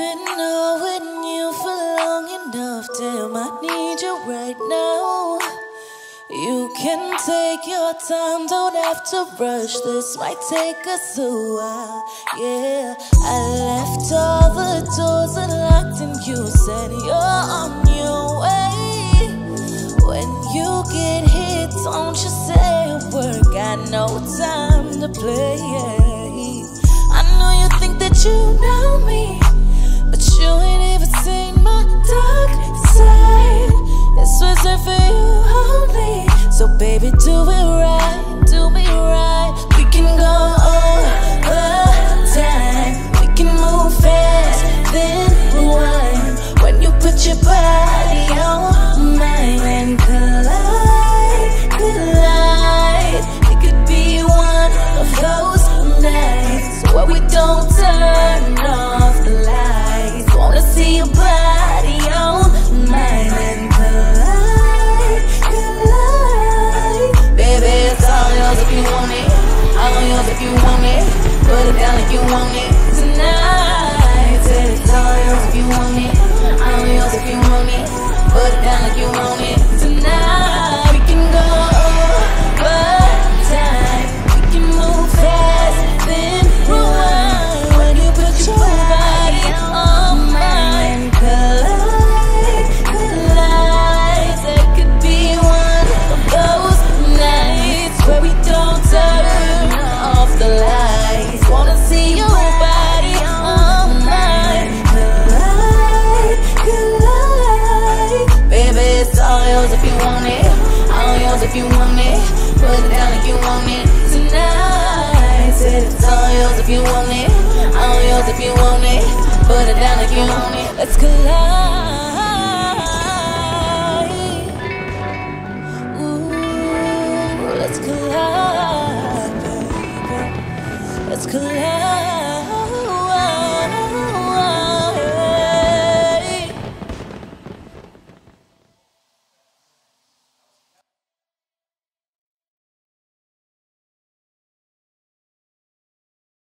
been knowing you for long enough. Damn, I need you right now. You can take your time, don't have to rush. This might take us a while. Yeah, I left all the doors unlocked and you said you're on your way. When you get hit, don't you say a word. Got no time to play. I know you think that you know me, but you ain't even seen my dark side. This was it for you only. So baby, do it right, do me right. We can go over time. We can move fast, then rewind. When you put your body on mine and collide, collide. It could be one of those nights where we don't turn off the lights. Wanna see your body on mine and collide, collide. Baby, it's all yours if you want it, all yours if you want it. Put it down like you want it tonight. Said it's all yours if you want it, all yours if you want it. Put it down like you want it tonight. We can go over time, we can move fast, then rewind. When you put your body on mine, collide, collide. There could be one of those nights where we don't turn off the lights. Wanna see your body on mine, collide, collide. Baby, it's all yours if you want it, all yours if you want it. Put it down like you want it tonight. Said it's all yours if you want it, all yours if you want it. Put it down like you want it. Let's collide.